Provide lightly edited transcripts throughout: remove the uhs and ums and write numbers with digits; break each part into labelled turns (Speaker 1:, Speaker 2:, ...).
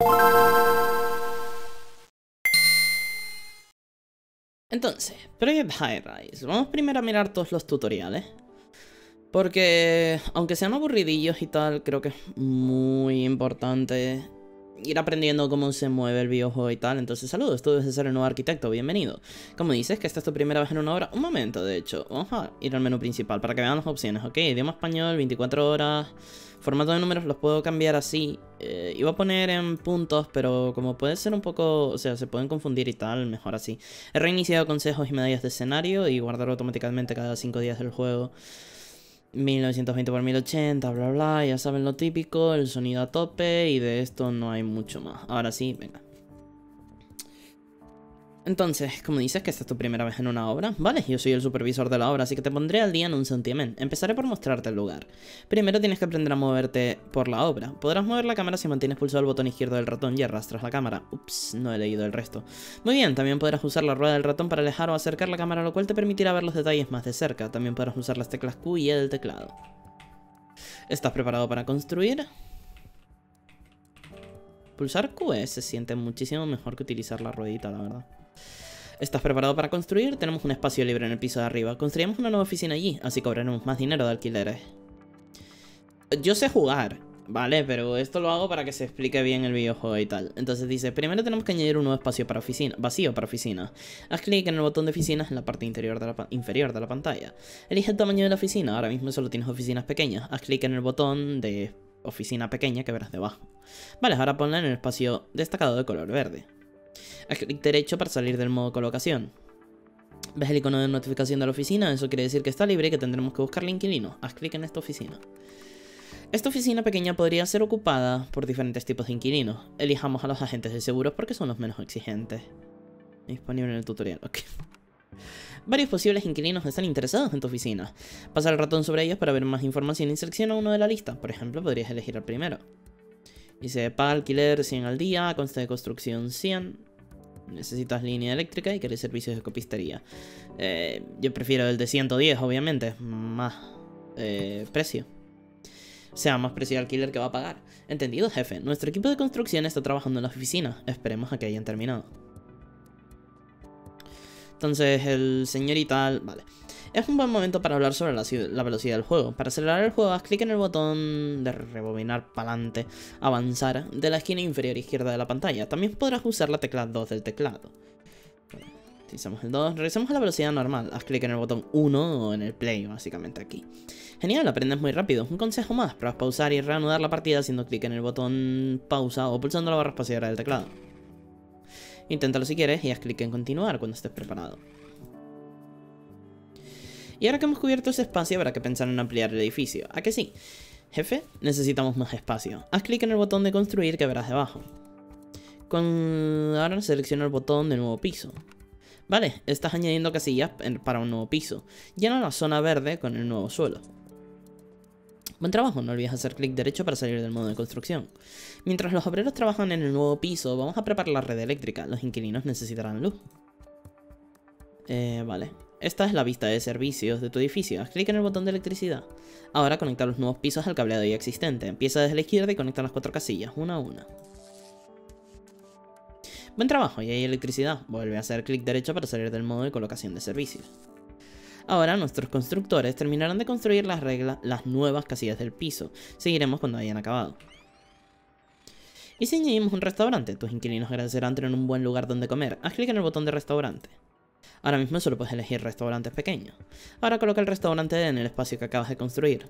Speaker 1: Entonces, Project High Rise. Vamos primero a mirar todos los tutoriales. Porque, aunque sean aburridillos y tal, creo que es muy importante ir aprendiendo cómo se mueve el videojuego y tal. Entonces, saludos, tú debes ser el nuevo arquitecto, bienvenido. Como dices que esta es tu primera vez en una obra, un momento, de hecho. Vamos a ir al menú principal para que vean las opciones, ¿ok? Idioma español, 24 horas... Formato de números los puedo cambiar así. Iba a poner en puntos, pero como puede ser un poco... O sea, se pueden confundir y tal, mejor así. He reiniciado consejos y medallas de escenario y guardar automáticamente cada 5 días del juego. 1920 por 1080, bla bla, ya saben lo típico, el sonido a tope y de esto no hay mucho más. Ahora sí, venga. Entonces, como dices que esta es tu primera vez en una obra, vale, yo soy el supervisor de la obra, así que te pondré al día en un santiamén. Empezaré por mostrarte el lugar. Primero tienes que aprender a moverte por la obra. Podrás mover la cámara si mantienes pulsado el botón izquierdo del ratón y arrastras la cámara. Ups, no he leído el resto. Muy bien, también podrás usar la rueda del ratón para alejar o acercar la cámara, lo cual te permitirá ver los detalles más de cerca. También podrás usar las teclas Q y E del teclado. ¿Estás preparado para construir? Pulsar QE se siente muchísimo mejor que utilizar la ruedita, la verdad. ¿Estás preparado para construir? Tenemos un espacio libre en el piso de arriba. Construiremos una nueva oficina allí, así cobraremos más dinero de alquileres. Yo sé jugar, ¿vale? Pero esto lo hago para que se explique bien el videojuego y tal. Entonces dice, primero tenemos que añadir un nuevo espacio para oficina, vacío para oficina. Haz clic en el botón de oficinas en la parte inferior de la pantalla. Elige el tamaño de la oficina. Ahora mismo solo tienes oficinas pequeñas. Haz clic en el botón de oficina pequeña que verás debajo. Vale, ahora ponla en el espacio destacado de color verde. Haz clic derecho para salir del modo colocación. ¿Ves el icono de notificación de la oficina? Eso quiere decir que está libre y que tendremos que buscarle inquilino. Haz clic en esta oficina. Esta oficina pequeña podría ser ocupada por diferentes tipos de inquilinos. Elijamos a los agentes de seguros porque son los menos exigentes. Disponible en el tutorial, ok. Varios posibles inquilinos están interesados en tu oficina. Pasa el ratón sobre ellos para ver más información y selecciona uno de la lista. Por ejemplo, podrías elegir al primero. Dice, paga alquiler 100 al día, consta de construcción 100... Necesitas línea eléctrica y querés servicios de copistería. Yo prefiero el de 110, obviamente. Más precio. O sea, más precio de alquiler que va a pagar. Entendido, jefe. Nuestro equipo de construcción está trabajando en la oficina. Esperemos a que hayan terminado. Entonces, el señor y tal... Vale. Es un buen momento para hablar sobre la velocidad del juego. Para acelerar el juego, haz clic en el botón de rebobinar para adelante, avanzar, de la esquina inferior izquierda de la pantalla. También podrás usar la tecla 2 del teclado. Utilizamos el 2. Regresamos a la velocidad normal. Haz clic en el botón 1 o en el play, básicamente aquí. Genial, aprendes muy rápido. Un consejo más, pruebas pausar y reanudar la partida haciendo clic en el botón pausa o pulsando la barra espaciadora del teclado. Inténtalo si quieres y haz clic en continuar cuando estés preparado. Y ahora que hemos cubierto ese espacio, habrá que pensar en ampliar el edificio. ¿A que sí? Jefe, necesitamos más espacio. Haz clic en el botón de construir que verás debajo. Ahora selecciona el botón de nuevo piso. Vale, estás añadiendo casillas para un nuevo piso. Llena la zona verde con el nuevo suelo. Buen trabajo, no olvides hacer clic derecho para salir del modo de construcción. Mientras los obreros trabajan en el nuevo piso, vamos a preparar la red eléctrica. Los inquilinos necesitarán luz. Vale. Esta es la vista de servicios de tu edificio. Haz clic en el botón de electricidad. Ahora conecta los nuevos pisos al cableado ya existente. Empieza desde la izquierda y conecta las 4 casillas, una a una. Buen trabajo, y hay electricidad. Vuelve a hacer clic derecho para salir del modo de colocación de servicios. Ahora nuestros constructores terminarán de construir las nuevas casillas del piso. Seguiremos cuando hayan acabado. Y si añadimos un restaurante, tus inquilinos agradecerán tener un buen lugar donde comer. Haz clic en el botón de restaurante. Ahora mismo solo puedes elegir restaurantes pequeños. Ahora coloca el restaurante en el espacio que acabas de construir.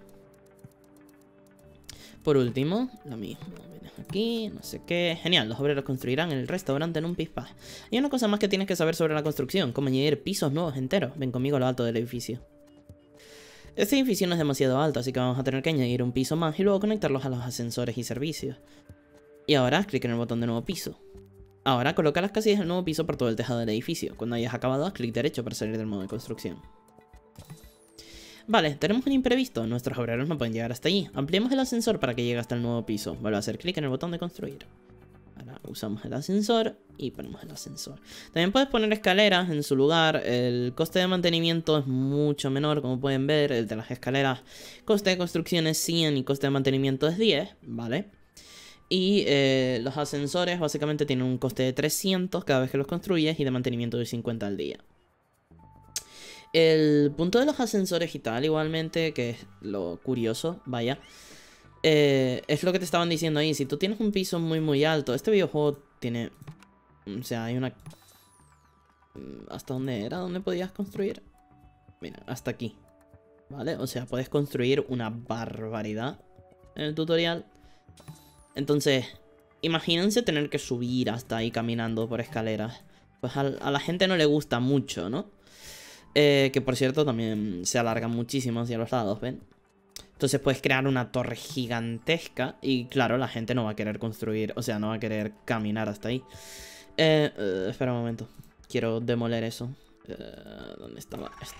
Speaker 1: Por último, lo mismo. Vienes aquí, no sé qué. Genial, los obreros construirán el restaurante en un pispás. Hay una cosa más que tienes que saber sobre la construcción, cómo añadir pisos nuevos enteros. Ven conmigo a lo alto del edificio. Este edificio no es demasiado alto, así que vamos a tener que añadir un piso más y luego conectarlos a los ascensores y servicios. Y ahora haz clic en el botón de nuevo piso. Ahora coloca las casillas del nuevo piso por todo el tejado del edificio. Cuando hayas acabado, haz clic derecho para salir del modo de construcción. Vale, tenemos un imprevisto. Nuestros obreros no pueden llegar hasta allí. Ampliemos el ascensor para que llegue hasta el nuevo piso. Vuelve a hacer clic en el botón de construir. Ahora usamos el ascensor y ponemos el ascensor. También puedes poner escaleras en su lugar. El coste de mantenimiento es mucho menor, como pueden ver. El de las escaleras, coste de construcción es 100 y coste de mantenimiento es 10, ¿vale? Y los ascensores básicamente tienen un coste de 300 cada vez que los construyes y de mantenimiento de 50 al día. El punto de los ascensores y tal, igualmente, que es lo curioso, vaya, es lo que te estaban diciendo ahí. Si tú tienes un piso muy alto, este videojuego tiene... O sea, hay una... ¿Hasta dónde era? ¿Dónde podías construir? Mira, hasta aquí. ¿Vale? O sea, puedes construir una barbaridad en el tutorial. Entonces, imagínense tener que subir hasta ahí caminando por escaleras. Pues a la gente no le gusta mucho, ¿no? Que por cierto también se alargan muchísimo hacia los lados, ¿ven? Entonces puedes crear una torre gigantesca y claro, la gente no va a querer construir, o sea, no va a querer caminar hasta ahí. Espera un momento, quiero demoler eso. ¿Dónde estaba esto?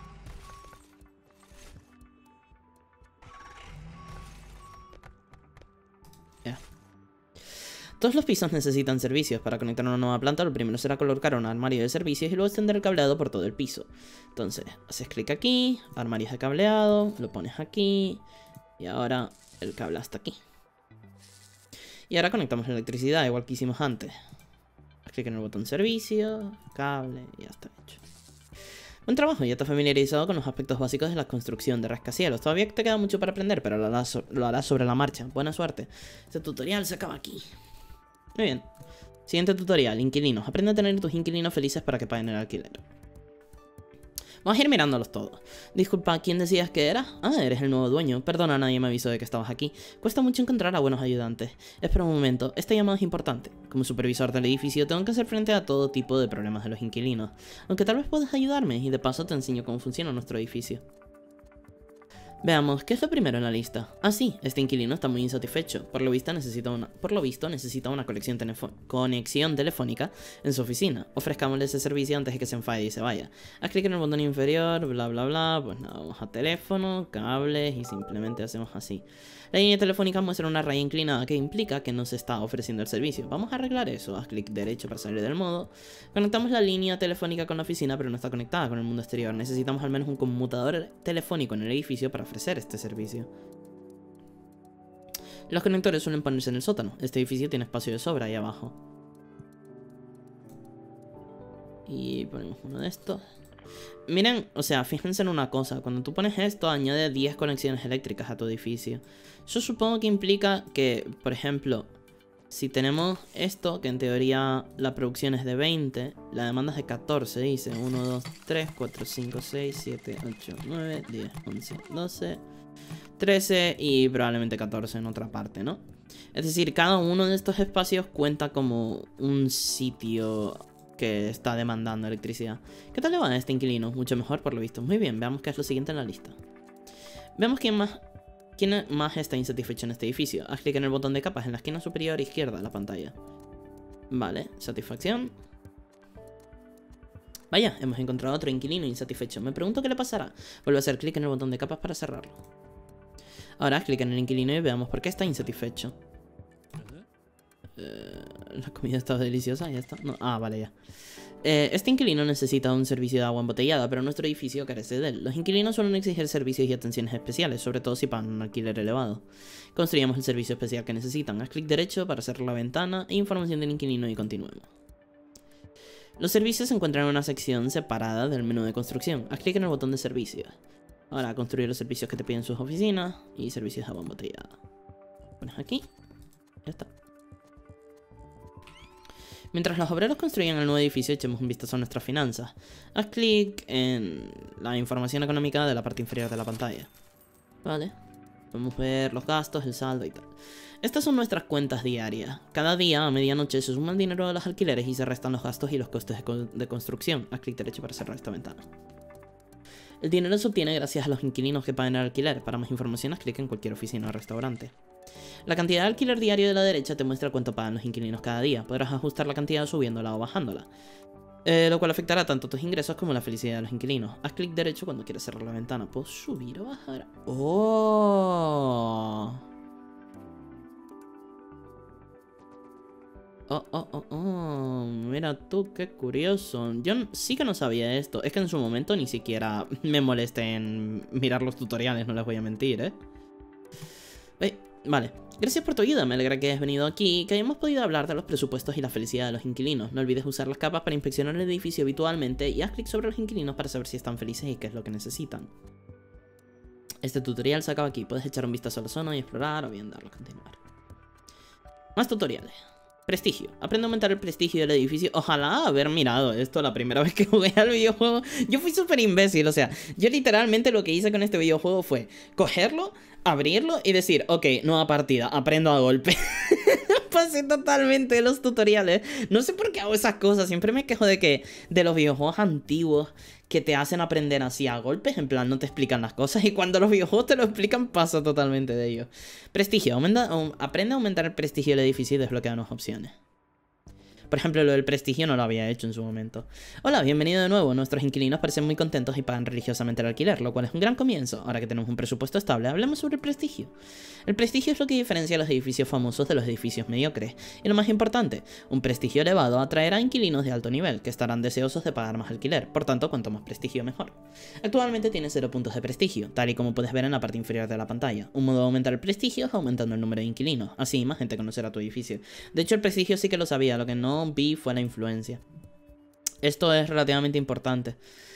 Speaker 1: Ya. Todos los pisos necesitan servicios. Para conectar una nueva planta, lo primero será colocar un armario de servicios y luego extender el cableado por todo el piso. Entonces, haces clic aquí, armarios de cableado, lo pones aquí, y ahora el cable hasta aquí. Y ahora conectamos la electricidad, igual que hicimos antes. Haz clic en el botón servicio, cable, y ya está hecho. Buen trabajo, ya estás familiarizado con los aspectos básicos de la construcción de rascacielos. Todavía te queda mucho para aprender, pero lo harás sobre la marcha. Buena suerte. Este tutorial se acaba aquí. Muy bien. Siguiente tutorial, inquilinos. Aprende a tener tus inquilinos felices para que paguen el alquiler. Vamos a ir mirándolos todos. Disculpa, ¿quién decías que eras? Ah, eres el nuevo dueño. Perdona, nadie me avisó de que estabas aquí. Cuesta mucho encontrar a buenos ayudantes. Espera un momento, esta llamada es importante. Como supervisor del edificio tengo que hacer frente a todo tipo de problemas de los inquilinos. Aunque tal vez puedas ayudarme y de paso te enseño cómo funciona nuestro edificio. Veamos, ¿qué es lo primero en la lista? Ah, sí, este inquilino está muy insatisfecho. Por lo visto necesita una conexión telefónica en su oficina. Ofrezcámosle ese servicio antes de que se enfade y se vaya. Haz clic en el botón inferior, bla bla bla. Pues nada, vamos a teléfono, cables y simplemente hacemos así. La línea telefónica muestra una raya inclinada que implica que no se está ofreciendo el servicio. Vamos a arreglar eso. Haz clic derecho para salir del modo. Conectamos la línea telefónica con la oficina, pero no está conectada con el mundo exterior. Necesitamos al menos un conmutador telefónico en el edificio para ofrecer este servicio. Los conectores suelen ponerse en el sótano. Este edificio tiene espacio de sobra ahí abajo. Y ponemos uno de estos. Miren, o sea, fíjense en una cosa. Cuando tú pones esto, añade 10 conexiones eléctricas a tu edificio. Eso supongo que implica que, por ejemplo, si tenemos esto, que en teoría la producción es de 20, la demanda es de 14, dice 1, 2, 3, 4, 5, 6, 7, 8, 9, 10, 11, 12, 13 y probablemente 14 en otra parte, ¿no? Es decir, cada uno de estos espacios cuenta como un sitio que está demandando electricidad. ¿Qué tal le va a este inquilino? Mucho mejor por lo visto. Muy bien, veamos qué es lo siguiente en la lista. Veamos quién más está insatisfecho en este edificio. Haz clic en el botón de capas en la esquina superior izquierda de la pantalla. Vale, satisfacción. Vaya, hemos encontrado otro inquilino insatisfecho. Me pregunto qué le pasará. Vuelve a hacer clic en el botón de capas para cerrarlo. Ahora haz clic en el inquilino y veamos por qué está insatisfecho. La comida está deliciosa, ya está. No, vale, ya. Este inquilino necesita un servicio de agua embotellada, pero nuestro edificio carece de él. Los inquilinos suelen exigir servicios y atenciones especiales, sobre todo si pagan un alquiler elevado. Construyamos el servicio especial que necesitan. Haz clic derecho para cerrar la ventana e información del inquilino y continuemos. Los servicios se encuentran en una sección separada del menú de construcción. Haz clic en el botón de servicios. Ahora, construir los servicios que te piden sus oficinas y servicios de agua embotellada. Pones aquí. Ya está. Mientras los obreros construyen el nuevo edificio, echemos un vistazo a nuestras finanzas. Haz clic en la información económica de la parte inferior de la pantalla. Vale. Podemos ver los gastos, el saldo y tal. Estas son nuestras cuentas diarias. Cada día a medianoche se suma el dinero de los alquileres y se restan los gastos y los costes de construcción. Haz clic derecho para cerrar esta ventana. El dinero se obtiene gracias a los inquilinos que pagan el alquiler. Para más información, haz clic en cualquier oficina o restaurante. La cantidad de alquiler diario de la derecha te muestra cuánto pagan los inquilinos cada día. Podrás ajustar la cantidad subiéndola o bajándola, lo cual afectará tanto tus ingresos como la felicidad de los inquilinos. Haz clic derecho cuando quieras cerrar la ventana. ¿Puedo subir o bajar? ¡Oh! Mira tú, qué curioso. Yo sí que no sabía esto. Es que en su momento ni siquiera me molesté en mirar los tutoriales, no les voy a mentir, Vale. Gracias por tu ayuda, me alegra que hayas venido aquí y que hayamos podido hablar de los presupuestos y la felicidad de los inquilinos. No olvides usar las capas para inspeccionar el edificio habitualmente y haz clic sobre los inquilinos para saber si están felices y qué es lo que necesitan. Este tutorial se acaba aquí. Puedes echar un vistazo a la zona y explorar o bien darlo a continuar. Más tutoriales. Prestigio. Aprende a aumentar el prestigio del edificio. Ojalá haber mirado esto la primera vez que jugué al videojuego. Yo fui súper imbécil, o sea, yo literalmente lo que hice con este videojuego fue cogerlo, abrirlo y decir, ok, nueva partida, aprendo a golpe. Pasé totalmente de los tutoriales. No sé por qué hago esas cosas. Siempre me quejo de los videojuegos antiguos que te hacen aprender así a golpes. En plan, no te explican las cosas. Y cuando los videojuegos te lo explican, paso totalmente de ellos. Prestigio. Aprende a aumentar el prestigio del edificio y desbloquea nuevas opciones. Por ejemplo, lo del prestigio no lo había hecho en su momento. Hola, bienvenido de nuevo. Nuestros inquilinos parecen muy contentos y pagan religiosamente el alquiler, lo cual es un gran comienzo. Ahora que tenemos un presupuesto estable, hablemos sobre el prestigio. El prestigio es lo que diferencia a los edificios famosos de los edificios mediocres. Y lo más importante, un prestigio elevado atraerá a inquilinos de alto nivel, que estarán deseosos de pagar más alquiler. Por tanto, cuanto más prestigio, mejor. Actualmente tiene 0 puntos de prestigio, tal y como puedes ver en la parte inferior de la pantalla. Un modo de aumentar el prestigio es aumentando el número de inquilinos. Así, más gente conocerá tu edificio. De hecho, el prestigio sí que lo sabía, lo que no vi fue la influencia. Esto es relativamente importante.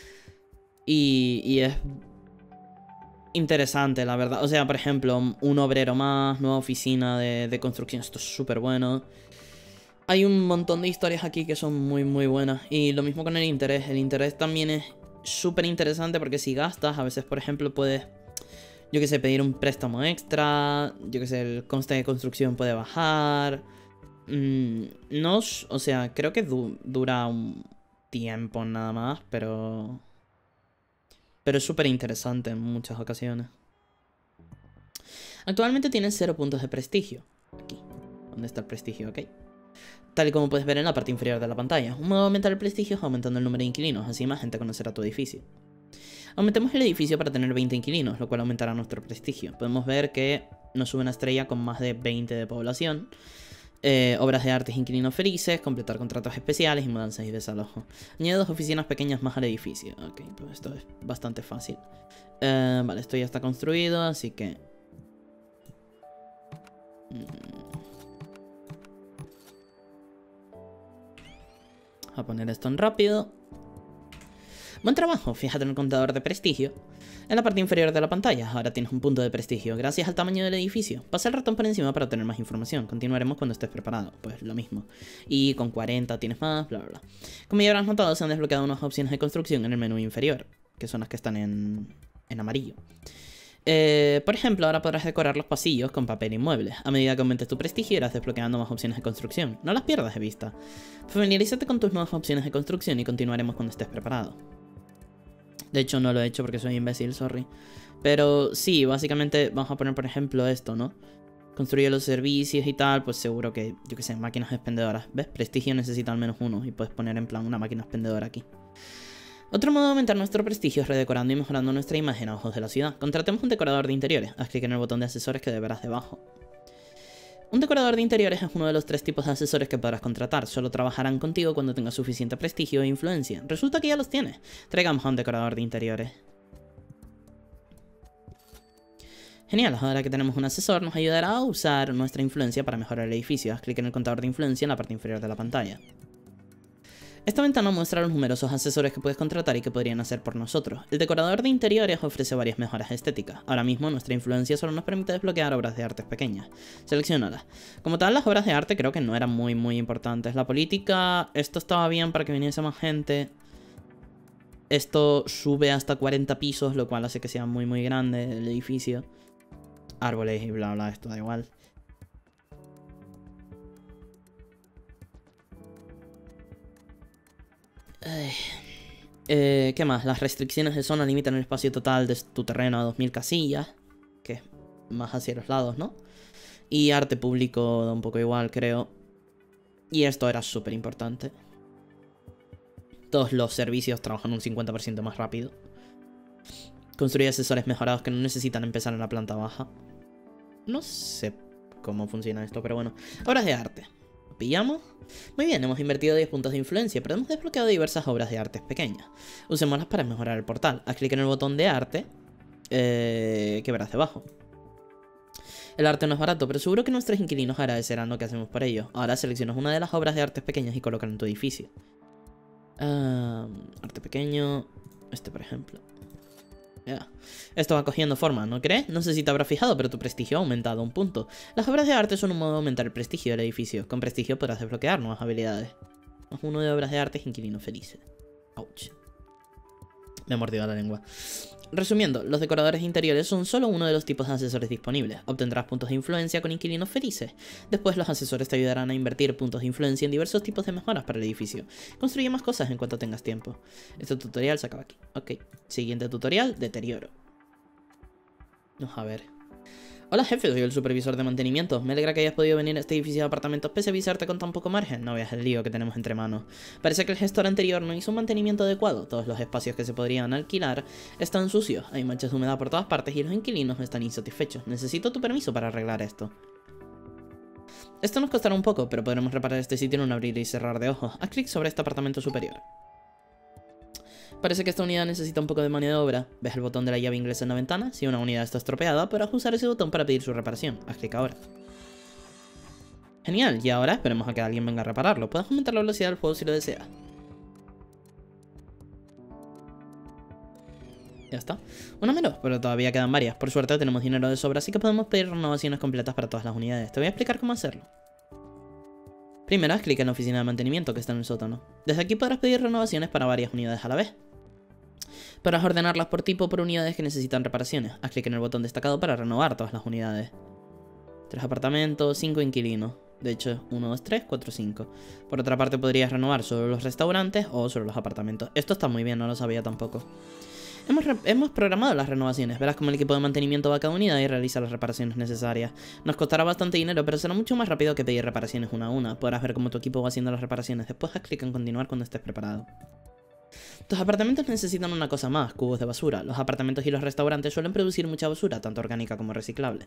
Speaker 1: Y es interesante, la verdad. O sea, por ejemplo, un obrero más, nueva oficina de construcción. Esto es súper bueno. Hay un montón de historias aquí que son muy, muy buenas. Y lo mismo con el interés. El interés también es súper interesante porque si gastas, a veces, por ejemplo, puedes, yo que sé, pedir un préstamo extra. Yo que sé, el coste de construcción puede bajar. No, o sea, creo que dura un tiempo nada más, pero es súper interesante en muchas ocasiones. Actualmente tienes 0 puntos de prestigio. Aquí, ¿dónde está el prestigio? Ok. Tal y como puedes ver en la parte inferior de la pantalla. Un modo de aumentar el prestigio es aumentando el número de inquilinos, así más gente conocerá tu edificio. Aumentemos el edificio para tener 20 inquilinos, lo cual aumentará nuestro prestigio. Podemos ver que nos sube una estrella con más de 20 de población. Obras de arte, inquilinos felices, completar contratos especiales y mudanzas y desalojo. Añade 2 oficinas pequeñas más al edificio. Ok, pues esto es bastante fácil. Vale, esto ya está construido, así que... a poner esto en rápido. Buen trabajo, fíjate en el contador de prestigio. En la parte inferior de la pantalla, ahora tienes un punto de prestigio, gracias al tamaño del edificio. Pasa el ratón por encima para obtener más información. Continuaremos cuando estés preparado, pues lo mismo. Y con 40 tienes más, bla bla bla. Como ya habrás notado, se han desbloqueado unas opciones de construcción en el menú inferior, que son las que están en amarillo. Por ejemplo, ahora podrás decorar los pasillos con papel y muebles. A medida que aumentes tu prestigio, irás desbloqueando más opciones de construcción. No las pierdas de vista. Familiarízate con tus nuevas opciones de construcción y continuaremos cuando estés preparado. De hecho, no lo he hecho porque soy imbécil, sorry. Pero sí, básicamente vamos a poner, por ejemplo, esto, ¿no? Construye los servicios y tal, pues seguro que, yo que sé, máquinas expendedoras. ¿Ves? Prestigio necesita al menos uno y puedes poner en plan una máquina expendedora aquí. Otro modo de aumentar nuestro prestigio es redecorando y mejorando nuestra imagen a ojos de la ciudad. Contratemos un decorador de interiores. Haz clic en el botón de asesores que verás debajo. Un decorador de interiores es uno de los 3 tipos de asesores que podrás contratar. Solo trabajarán contigo cuando tengas suficiente prestigio e influencia. Resulta que ya los tienes. Traigamos a un decorador de interiores. Genial, ahora que tenemos un asesor nos ayudará a usar nuestra influencia para mejorar el edificio. Haz clic en el contador de influencia en la parte inferior de la pantalla. Esta ventana muestra los numerosos asesores que puedes contratar y que podrían hacer por nosotros. El decorador de interiores ofrece varias mejoras estéticas. Ahora mismo nuestra influencia solo nos permite desbloquear obras de arte pequeñas. Selecciónalas. Como tal, las obras de arte creo que no eran muy importantes. La política, esto estaba bien para que viniese más gente. Esto sube hasta 40 pisos, lo cual hace que sea muy grande el edificio. Árboles y bla bla, esto da igual. ¿Qué más? Las restricciones de zona limitan el espacio total de tu terreno a 2000 casillas, que es más hacia los lados, ¿no? Y arte público da un poco igual, creo. Y esto era súper importante. Todos los servicios trabajan un 50% más rápido. Construye asesores mejorados que no necesitan empezar en la planta baja. No sé cómo funciona esto, pero bueno. Obras de arte. ¿Pillamos? Muy bien, hemos invertido 10 puntos de influencia, pero hemos desbloqueado diversas obras de arte pequeñas. Usémoslas para mejorar el portal. Haz clic en el botón de arte que verás debajo. El arte no es barato, pero seguro que nuestros inquilinos agradecerán lo que hacemos por ellos. Ahora seleccionas una de las obras de artes pequeñas y colócala en tu edificio. Arte pequeño. Este, por ejemplo. Ya. Esto va cogiendo forma, ¿no crees? No sé si te habrás fijado, pero tu prestigio ha aumentado un punto. Las obras de arte son un modo de aumentar el prestigio del edificio. Con prestigio podrás desbloquear nuevas habilidades. Más uno de obras de arte es inquilino felices. Ouch. Me ha mordido la lengua. Resumiendo, los decoradores interiores son solo uno de los tipos de asesores disponibles. Obtendrás puntos de influencia con inquilinos felices. Después los asesores te ayudarán a invertir puntos de influencia en diversos tipos de mejoras para el edificio. Construye más cosas en cuanto tengas tiempo. Este tutorial se acaba aquí. Ok. Siguiente tutorial, deterioro. Vamos a ver. Hola jefe, soy el supervisor de mantenimiento. Me alegra que hayas podido venir a este edificio de apartamentos pese a avisarte con tan poco margen. No veas el lío que tenemos entre manos. Parece que el gestor anterior no hizo un mantenimiento adecuado. Todos los espacios que se podrían alquilar están sucios. Hay manchas de humedad por todas partes y los inquilinos están insatisfechos. Necesito tu permiso para arreglar esto. Esto nos costará un poco, pero podremos reparar este sitio en un abrir y cerrar de ojos. Haz clic sobre este apartamento superior. Parece que esta unidad necesita un poco de mano de obra. ¿Ves el botón de la llave inglesa en la ventana? Si una unidad está estropeada, podrás usar ese botón para pedir su reparación. Haz clic ahora. Genial, y ahora esperemos a que alguien venga a repararlo. Puedes aumentar la velocidad del juego si lo deseas. Ya está. Una menos, pero todavía quedan varias. Por suerte tenemos dinero de sobra, así que podemos pedir renovaciones completas para todas las unidades. Te voy a explicar cómo hacerlo. Primero, haz clic en la oficina de mantenimiento que está en el sótano. Desde aquí podrás pedir renovaciones para varias unidades a la vez. Podrás ordenarlas por tipo o por unidades que necesitan reparaciones. Haz clic en el botón destacado para renovar todas las unidades. 3 apartamentos, 5 inquilinos. De hecho, 1, 2, 3, 4, 5. Por otra parte, podrías renovar solo los restaurantes o solo los apartamentos. Esto está muy bien, no lo sabía tampoco. Hemos programado las renovaciones. Verás cómo el equipo de mantenimiento va a cada unidad y realiza las reparaciones necesarias. Nos costará bastante dinero, pero será mucho más rápido que pedir reparaciones una a una. Podrás ver cómo tu equipo va haciendo las reparaciones. Después haz clic en continuar cuando estés preparado. Tus apartamentos necesitan una cosa más, cubos de basura. Los apartamentos y los restaurantes suelen producir mucha basura, tanto orgánica como reciclable.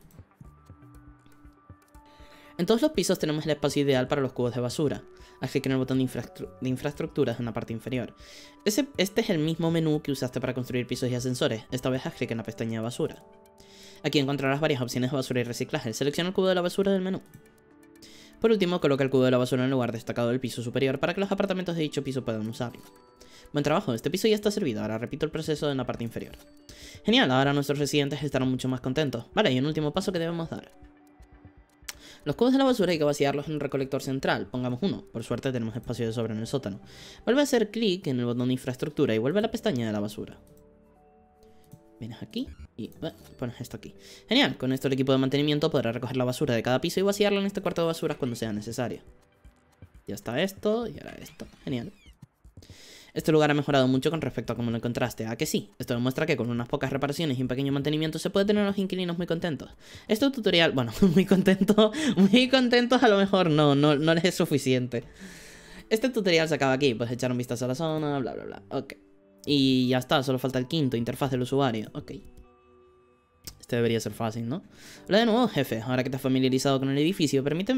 Speaker 1: En todos los pisos tenemos el espacio ideal para los cubos de basura. Haz clic en el botón de infraestructuras en la parte inferior. Este es el mismo menú que usaste para construir pisos y ascensores. Esta vez haz clic en la pestaña de basura. Aquí encontrarás varias opciones de basura y reciclaje. Selecciona el cubo de la basura del menú. Por último, coloca el cubo de la basura en el lugar destacado del piso superior para que los apartamentos de dicho piso puedan usarlo. Buen trabajo, este piso ya está servido. Ahora repito el proceso en la parte inferior. Genial, ahora nuestros residentes estarán mucho más contentos. Vale, y un último paso que debemos dar. Los cubos de la basura hay que vaciarlos en un recolector central. Pongamos uno. Por suerte tenemos espacio de sobra en el sótano. Vuelve a hacer clic en el botón de infraestructura y vuelve a la pestaña de la basura. Vienes aquí y pones esto aquí. Genial, con esto el equipo de mantenimiento podrá recoger la basura de cada piso y vaciarla en este cuarto de basuras cuando sea necesario. Ya está esto y ahora esto. Genial. Este lugar ha mejorado mucho con respecto a cómo lo encontraste. ¿A que sí? Esto demuestra que con unas pocas reparaciones y un pequeño mantenimiento se puede tener a los inquilinos muy contentos. Este tutorial, bueno, muy contentos a lo mejor no les es suficiente. Este tutorial se acaba aquí, puedes echar un vistazo a la zona, bla bla bla. Ok. Y ya está, solo falta el quinto, interfaz del usuario. Ok. Este debería ser fácil, ¿no? Hola de nuevo, jefe. Ahora que te has familiarizado con el edificio, permite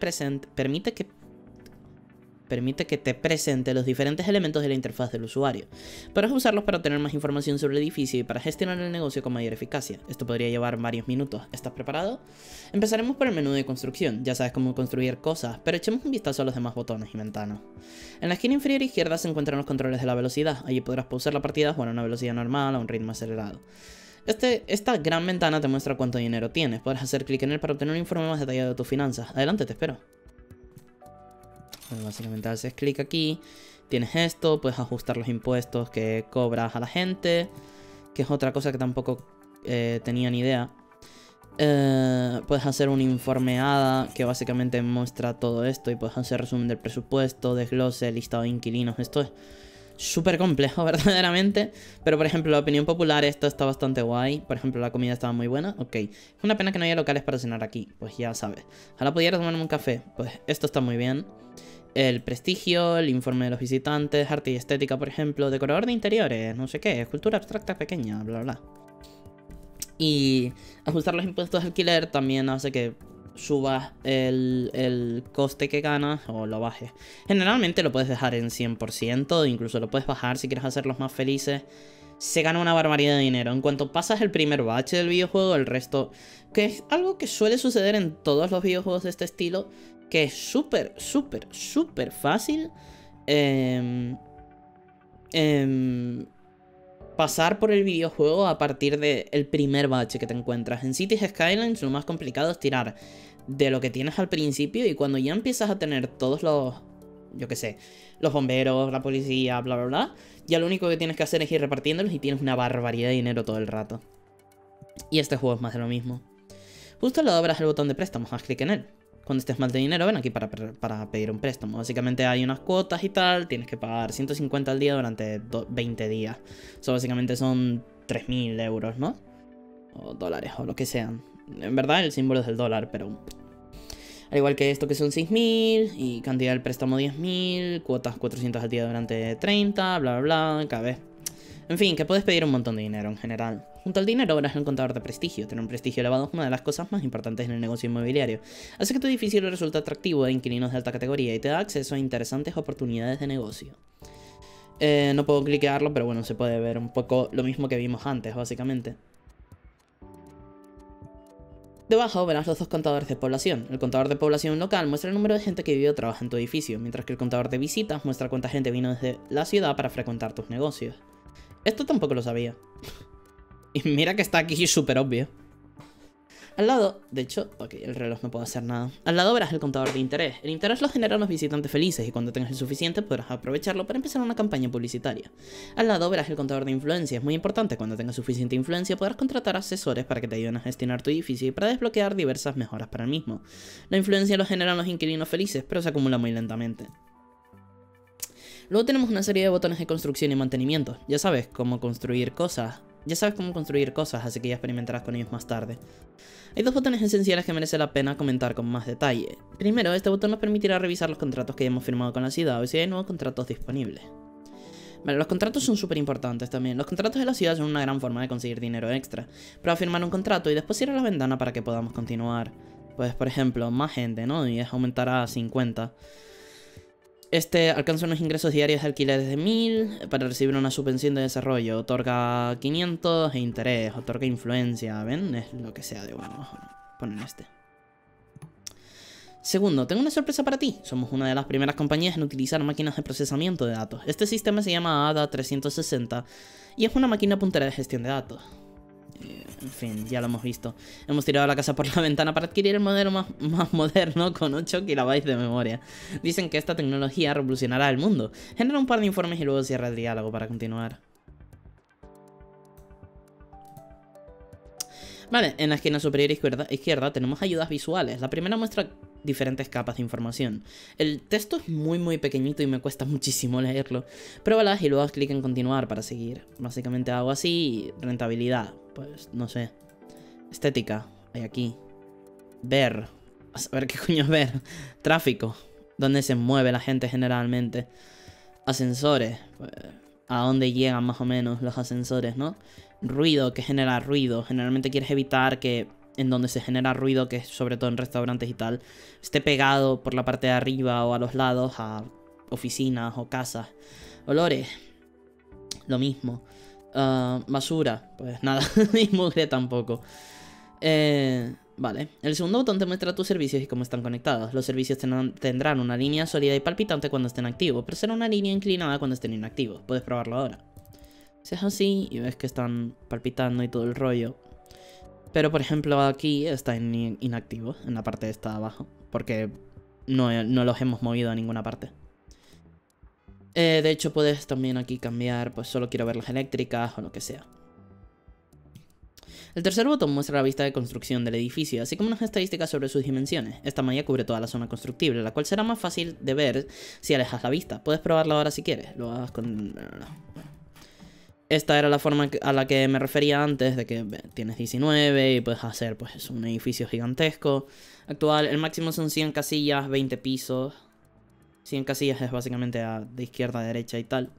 Speaker 1: que te presente los diferentes elementos de la interfaz del usuario. Podrás usarlos para obtener más información sobre el edificio y para gestionar el negocio con mayor eficacia. Esto podría llevar varios minutos. ¿Estás preparado? Empezaremos por el menú de construcción. Ya sabes cómo construir cosas, pero echemos un vistazo a los demás botones y ventanas. En la esquina inferior izquierda se encuentran los controles de la velocidad. Allí podrás pausar la partida, jugar a una velocidad normal o a un ritmo acelerado. Esta gran ventana te muestra cuánto dinero tienes. Podrás hacer clic en él para obtener un informe más detallado de tus finanzas. Adelante, te espero. Bueno, básicamente haces clic aquí, tienes esto, puedes ajustar los impuestos que cobras a la gente, que es otra cosa que tampoco tenía ni idea. Puedes hacer un informe ADA que básicamente muestra todo esto y puedes hacer resumen del presupuesto, desglose, listado de inquilinos. Esto es súper complejo verdaderamente, pero por ejemplo la opinión popular esto está bastante guay. Por ejemplo la comida estaba muy buena, ok. Es una pena que no haya locales para cenar aquí, pues ya sabes. Ojalá pudiera tomarme un café, pues esto está muy bien. El prestigio, el informe de los visitantes, arte y estética, por ejemplo, decorador de interiores, no sé qué, escultura abstracta pequeña, bla bla. Y ajustar los impuestos de alquiler también hace que subas el coste que ganas o lo bajes. Generalmente lo puedes dejar en 100%, incluso lo puedes bajar si quieres hacerlos más felices. Se gana una barbaridad de dinero. En cuanto pasas el primer bache del videojuego, el resto... Que es algo que suele suceder en todos los videojuegos de este estilo, que es súper, súper, súper fácil pasar por el videojuego a partir del primer bache que te encuentras. En Cities Skylines lo más complicado es tirar de lo que tienes al principio, y cuando ya empiezas a tener todos los... yo qué sé, los bomberos, la policía, bla bla bla, ya lo único que tienes que hacer es ir repartiéndolos y tienes una barbaridad de dinero todo el rato. Y este juego es más de lo mismo. Justo al lado verás el botón de préstamos, haz clic en él. Cuando estés mal de dinero, ven aquí para pedir un préstamo. Básicamente hay unas cuotas y tal, tienes que pagar 150 al día durante 20 días. Eso básicamente son 3.000 euros, ¿no? O dólares, o lo que sean. En verdad el símbolo es el dólar, pero... Al igual que esto que son 6.000 y cantidad del préstamo 10.000, cuotas 400 al día durante 30, bla bla bla, cada vez. En fin, que puedes pedir un montón de dinero en general. Junto al dinero verás el contador de prestigio. Tener un prestigio elevado es una de las cosas más importantes en el negocio inmobiliario. Hace que tu edificio le resulte atractivo a inquilinos de alta categoría y te da acceso a interesantes oportunidades de negocio. No puedo cliquearlo, pero bueno, se puede ver un poco lo mismo que vimos antes, básicamente. Debajo verás los dos contadores de población. El contador de población local muestra el número de gente que vive o trabaja en tu edificio, mientras que el contador de visitas muestra cuánta gente vino desde la ciudad para frecuentar tus negocios. Esto tampoco lo sabía. Y mira que está aquí súper obvio. Al lado, de hecho, ok, el reloj no puede hacer nada. Al lado verás el contador de interés. El interés lo generan los visitantes felices y cuando tengas el suficiente podrás aprovecharlo para empezar una campaña publicitaria. Al lado verás el contador de influencia. Es muy importante, cuando tengas suficiente influencia podrás contratar asesores para que te ayuden a gestionar tu edificio y para desbloquear diversas mejoras para el mismo. La influencia lo generan los inquilinos felices, pero se acumula muy lentamente. Luego tenemos una serie de botones de construcción y mantenimiento. Ya sabes cómo construir cosas, así que ya experimentarás con ellos más tarde. Hay dos botones esenciales que merece la pena comentar con más detalle. Primero, este botón nos permitirá revisar los contratos que hemos firmado con la ciudad o si hay nuevos contratos disponibles. Vale, los contratos son súper importantes también. Los contratos de la ciudad son una gran forma de conseguir dinero extra. Prueba a firmar un contrato y después ir a la ventana para que podamos continuar. Pues, por ejemplo, más gente, ¿no? Y es aumentar a 50. Este alcanza unos ingresos diarios de alquileres de 1.000 para recibir una subvención de desarrollo. Otorga 500 e interés. Otorga influencia. ¿Ven? Es lo que sea de bueno. Vamos a poner este. Segundo, tengo una sorpresa para ti. Somos una de las primeras compañías en utilizar máquinas de procesamiento de datos. Este sistema se llama ADA 360 y es una máquina puntera de gestión de datos. En fin, ya lo hemos visto. Hemos tirado la casa por la ventana para adquirir el modelo más moderno con 8 KB de memoria. Dicen que esta tecnología revolucionará el mundo. Genera un par de informes y luego cierra el diálogo para continuar. Vale, en la esquina superior izquierda tenemos ayudas visuales. La primera muestra diferentes capas de información. El texto es muy pequeñito y me cuesta muchísimo leerlo. Pruébalas y luego haz clic en continuar para seguir. Básicamente hago así. Rentabilidad, pues no sé. Estética, hay aquí. Ver, a saber qué coño es ver. Tráfico, dónde se mueve la gente generalmente. Ascensores, pues, a dónde llegan más o menos los ascensores, ¿no? Ruido, que genera ruido. Generalmente quieres evitar que en donde se genera ruido, que es sobre todo en restaurantes y tal, esté pegado por la parte de arriba o a los lados a oficinas o casas. Olores, lo mismo. Basura, pues nada, y mugre tampoco. Vale, el segundo botón te muestra tus servicios y cómo están conectados. Los servicios tendrán una línea sólida y palpitante cuando estén activos, pero será una línea inclinada cuando estén inactivos. Puedes probarlo ahora. Si es así y ves que están palpitando y todo el rollo. Pero por ejemplo aquí están inactivos en la parte de esta abajo, porque no los hemos movido a ninguna parte. De hecho puedes también aquí cambiar, pues solo quiero ver las eléctricas o lo que sea. El tercer botón muestra la vista de construcción del edificio, así como unas estadísticas sobre sus dimensiones. Esta malla cubre toda la zona constructible, la cual será más fácil de ver si alejas la vista. Puedes probarla ahora si quieres. Lo hagas con... Esta era la forma a la que me refería antes, de que tienes 19 y puedes hacer pues un edificio gigantesco. Actual, el máximo son 100 casillas, 20 pisos. 100 casillas es básicamente de izquierda a derecha y tal.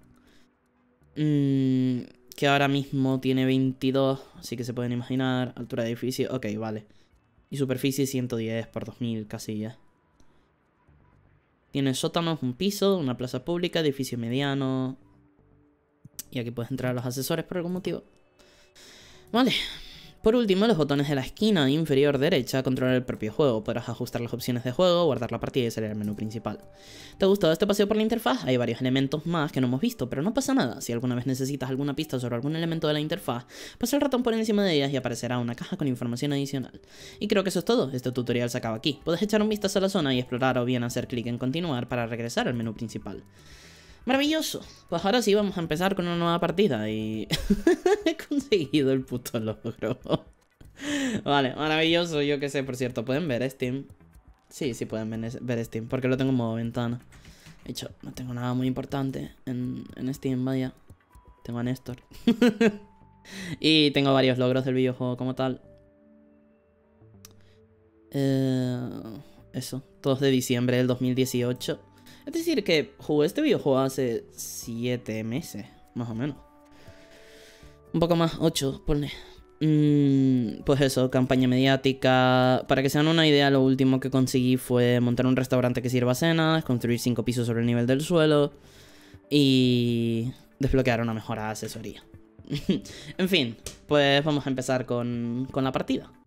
Speaker 1: Que ahora mismo tiene 22, así que se pueden imaginar. Altura de edificio, ok, vale. Y superficie 110 por 2000 casillas. Tiene sótanos, un piso, una plaza pública, edificio mediano. Y aquí puedes entrar a los asesores por algún motivo. Vale. Por último, los botones de la esquina inferior derecha controlan el propio juego. Podrás ajustar las opciones de juego, guardar la partida y salir al menú principal. ¿Te ha gustado este paseo por la interfaz? Hay varios elementos más que no hemos visto, pero no pasa nada. Si alguna vez necesitas alguna pista sobre algún elemento de la interfaz, pasa el ratón por encima de ellas y aparecerá una caja con información adicional. Y creo que eso es todo. Este tutorial se acaba aquí. Puedes echar un vistazo a la zona y explorar o bien hacer clic en continuar para regresar al menú principal. ¡Maravilloso! Pues ahora sí vamos a empezar con una nueva partida y... he conseguido el puto logro. Vale, maravilloso, yo qué sé, por cierto, ¿pueden ver Steam? Sí, sí pueden ver Steam, porque lo tengo en modo ventana. De hecho, no tengo nada muy importante en Steam, vaya. Tengo a Néstor. Y tengo varios logros del videojuego como tal. Eso, todos de diciembre del 2018. Es decir, que jugué este videojuego hace 7 meses, más o menos. Un poco más, 8, ponle. Pues eso, campaña mediática. Para que se den una idea, lo último que conseguí fue montar un restaurante que sirva cenas, construir 5 pisos sobre el nivel del suelo y desbloquear una mejora de asesoría. En fin, pues vamos a empezar con la partida.